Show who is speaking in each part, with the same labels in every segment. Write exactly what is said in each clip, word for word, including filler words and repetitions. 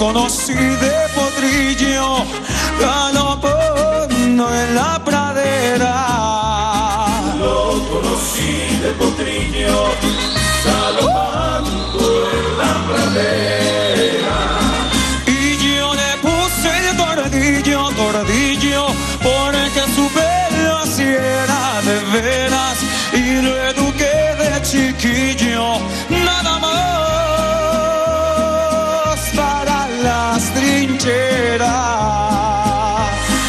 Speaker 1: conocí de potrillo, galopando en la pradera.
Speaker 2: Lo conocí de potrillo, galopando en la pradera.
Speaker 1: Y yo le puse el tordillo, tordillo, porque su pelo así era de veras, y lo eduqué de chiquillo, nada más para las trincheras.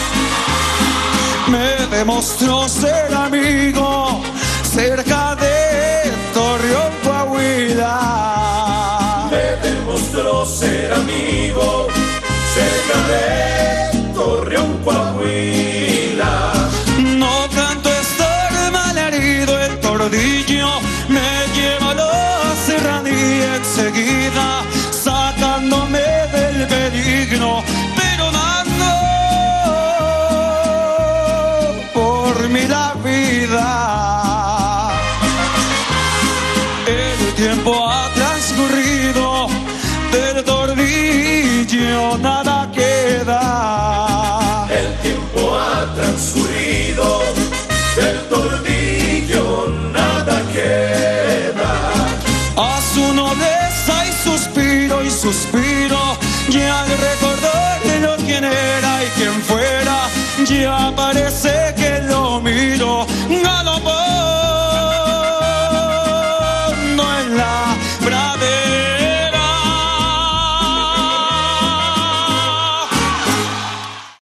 Speaker 1: Me demostró ser amigo cerca de Torreón, Coahuila.
Speaker 2: Me demostró ser amigo cerca de Torreón, Coahuila.
Speaker 1: No tanto estar mal herido, el tordillo me lleva a la serranía enseguida, sacándome del peligro, pero dando por mí la vida. El tiempo ha transcurrido, del tordillo nada queda.
Speaker 2: El tiempo ha transcurrido, del tordillo nada queda.
Speaker 1: A su nobleza y suspiro y suspiro, ya al recordar lo quién era y quién fuera, ya parece que